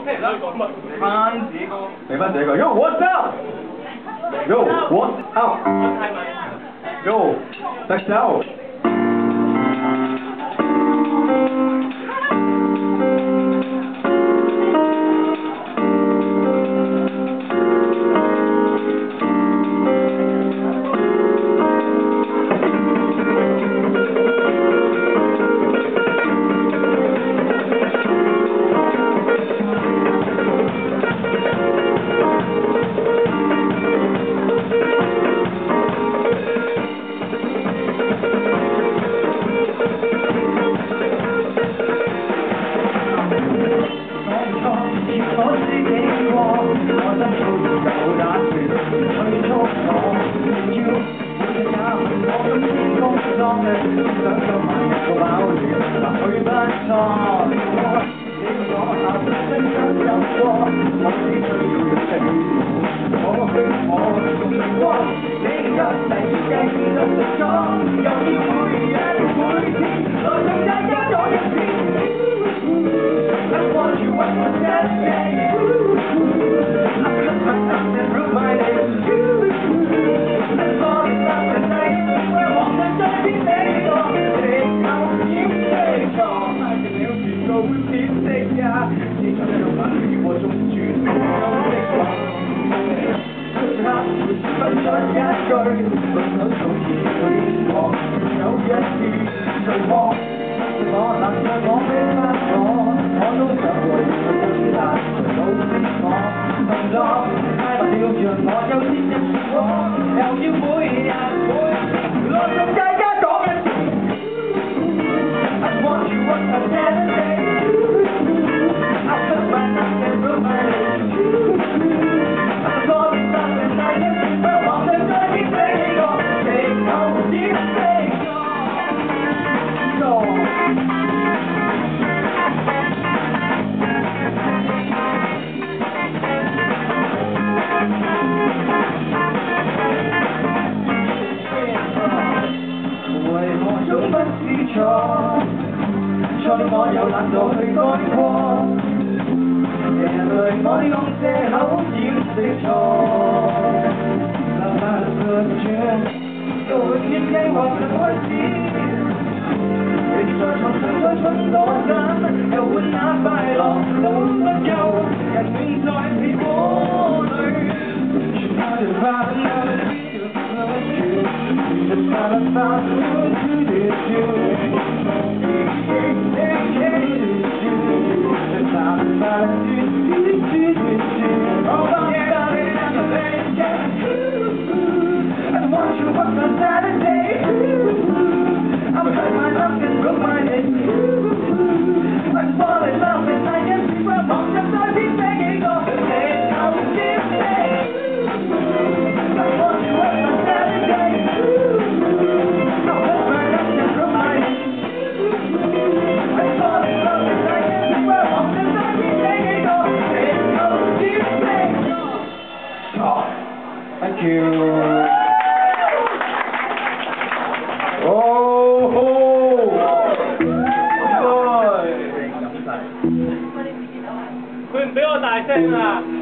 翻自己歌。 嚟翻這個 ，Yo what's up？Yo what's up？Yo， 特首。 錯我又懶惰去改過，夜裏我用藉口掩飾錯，哪怕拒絕，又永遠計劃着開始。你再重新再蠢多陣，又換那快樂都不夠，人永在被火裏，全靠着快樂。Just trying to find who to this you. I want you up on Saturday. I'm hurt myself and broke my head. I'm falling in love and I can see where I'm just not be begging off the day. I will give it. I want you up on Saturday. I'm hurt myself and broke my head. I'm falling in love and I can see where I'm just not be begging off the day. I will give it. Oh, thank you. Oh, 佢唔俾我大聲啊！